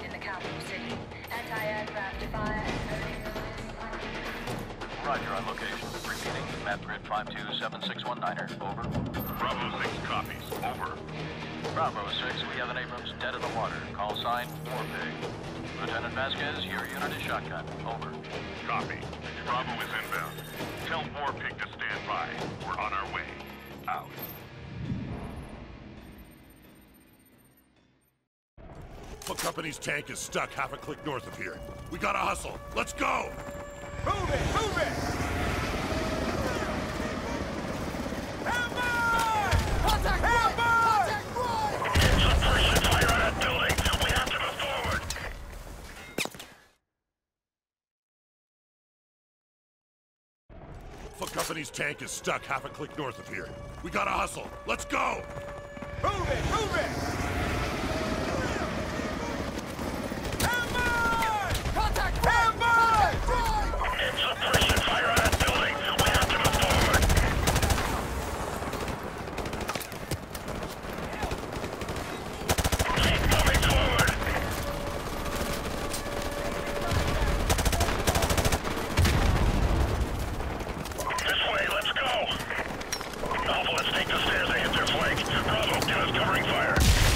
in the capital city. Anti-aircraft fire. Roger on location. Repeating, map grid 527619er. Over. Bravo 6 copies. Over. Bravo 6, we have an Abrams dead in the water. Call sign, Warpig. Lieutenant Vasquez, your unit is shotgun. Over. Copy. Bravo is inbound. Tell Warpig to stand by. We're on our way. Out. The company's tank is stuck half a click north of here. We gotta hustle. Let's go! Move it! Move it! Hammer! Contact right! Contact right! Suppression fire on that building! We have to move forward! The company's tank is stuck half a click north of here. We gotta hustle. Let's go! Move it! Move it! Hammer! Contact right! Hammer! Right! Suppression fire on that building! We have to move forward! Keep moving forward! This way, let's go! Alpha, let's take the stairs to hit their flank. Bravo, give us covering fire.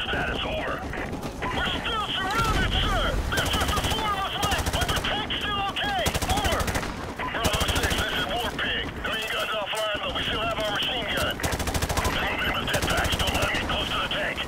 status? Over. We're still surrounded, sir! There's just the four of us left, but the tank's still okay! Over! Bravo 6, this is Warpig. Green gun's offline, but we still have our machine gun. Move in with jetpacks, don't let them get close to the tank.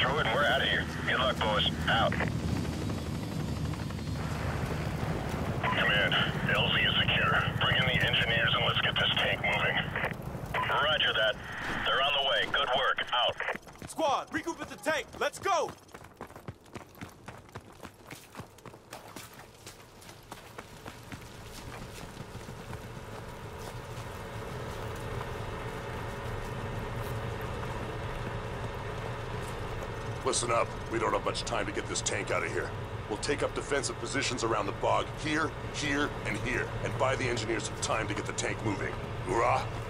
through it and we're out of here. Good luck, boys. Out. Command, LZ is secure. Bring in the engineers and let's get this tank moving. Roger that. They're on the way. Good work. Out. Squad, regroup at the tank. Let's go! Listen up. We don't have much time to get this tank out of here. We'll take up defensive positions around the bog here, here, and here, and buy the engineers some time to get the tank moving. Hoorah!